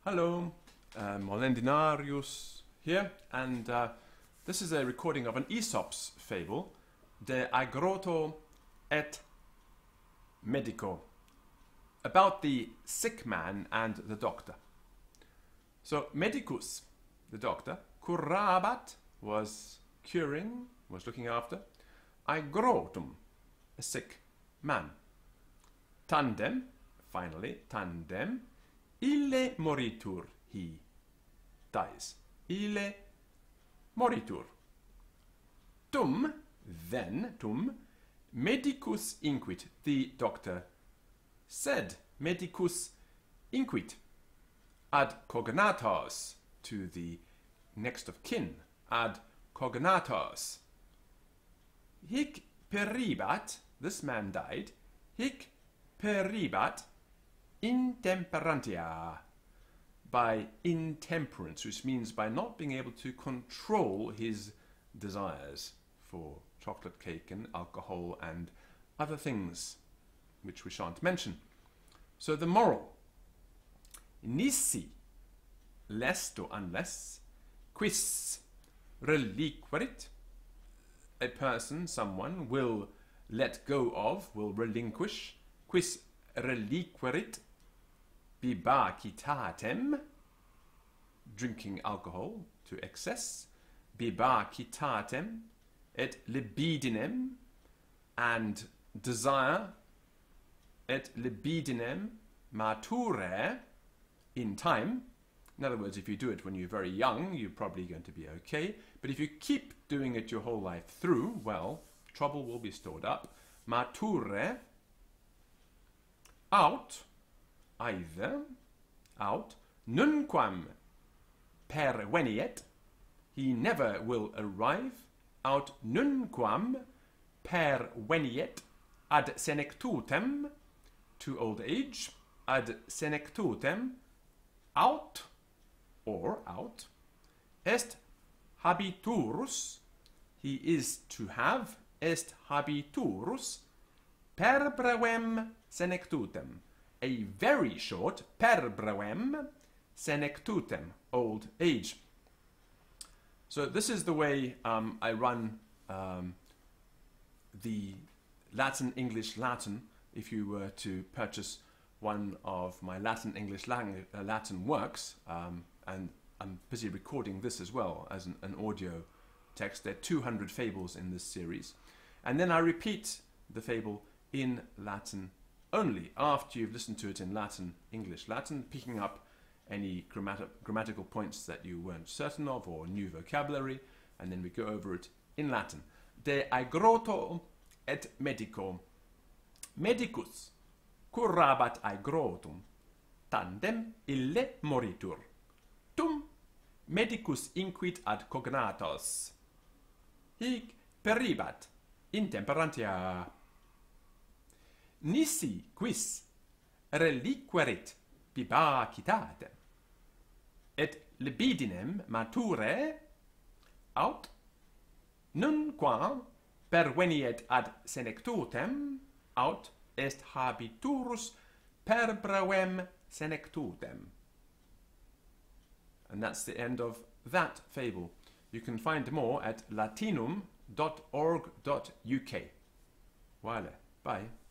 Hello, Molendinarius here, and this is a recording of an Aesop's fable, De Agroto et Medico, about the sick man and the doctor. So, medicus, the doctor, curabat, was curing, was looking after, agrotum, a sick man. Tandem, finally, tandem, ille moritur, he dies. Ille moritur. Tum, then, tum, medicus inquit, the doctor said, medicus inquit, ad cognatos, to the next of kin, ad cognatos. Hic peribat, this man died, hic peribat intemperantia, by intemperance, which means by not being able to control his desires for chocolate cake and alcohol and other things which we shan't mention. So the moral, nisi, lest or unless, quis reliquerit, a person, someone, will let go of, will relinquish, quis reliquerit, bibacitatem, drinking alcohol to excess, bibacitatem, et libidinem, and desire, et libidinem mature, in time. In other words, if you do it when you're very young, you're probably going to be okay. But if you keep doing it your whole life through, well, trouble will be stored up. Mature, out, either, out, nunquam perveniet, he never will arrive, out nunquam perveniet ad senectutem, to old age, ad senectutem, out, or out, est habiturus, he is to have, est habiturus, per brevem senectutem, a very short, per brevem senectutem, old age. So this is the way I run the Latin, English, Latin. If you were to purchase one of my Latin, English, Latin works, and I'm busy recording this as well as an audio text. There are 200 fables in this series. And then I repeat the fable in Latin only, after you've listened to it in Latin, English, Latin, picking up any grammatical points that you weren't certain of or new vocabulary, and then we go over it in Latin. De agroto et medico. Medicus curabat agrotum, tandem ille moritur. Tum medicus inquit ad cognatos. Hic peribat intemperantia. Nisi quis reliquerit bibacitatem, et libidinem mature, aut nunquam perveniet ad senectutem, aut est habiturus per brevem senectutem. And that's the end of that fable. You can find more at latinum.org.uk. Vale, bye.